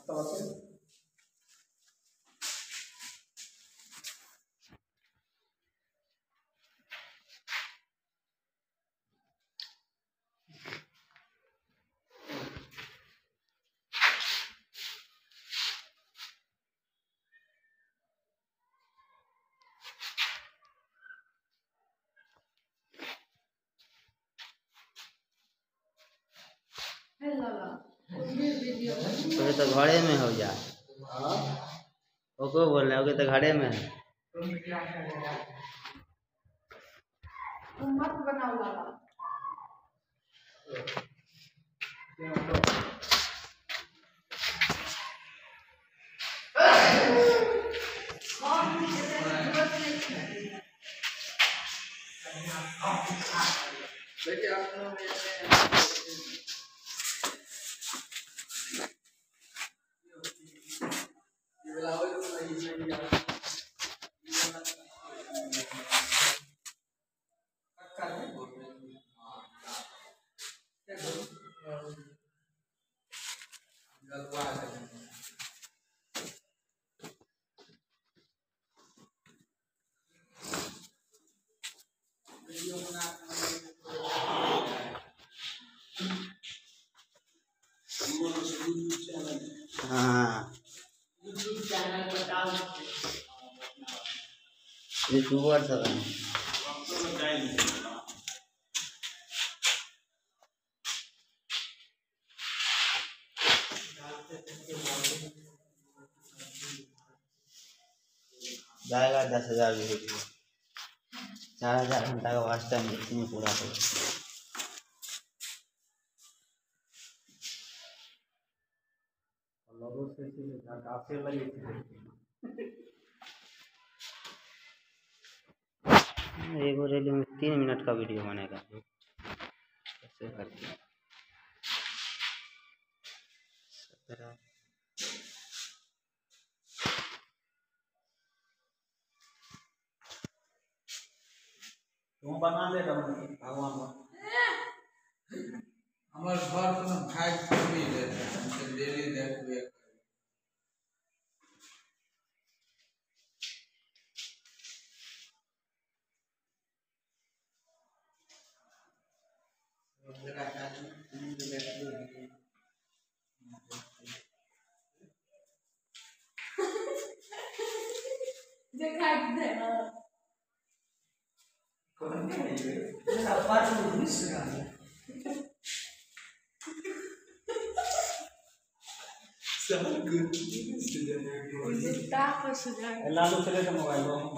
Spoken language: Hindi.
तो घरे में हो जा ओको बोल रहे हो कि तो घरे में है मत बनाओ लाला हाँ यूट्यूबर सब हैं जाएगा 10,000 वीडियो 4,000 घंटा का वाच टाइम में पूरा हो एगो रेली में 3 मिनट का वीडियो बनेगा कैसे करके 17 तुम बना ले भगवान हमारे घर में खाए भी लेते हैं डेली देखबे देखा दे कौन है ये ना पार्ट में मिस रहा है सब कुछ मिस हो जाएगा कुत्ता फंस जाएगा लालू चले तो मोबाइल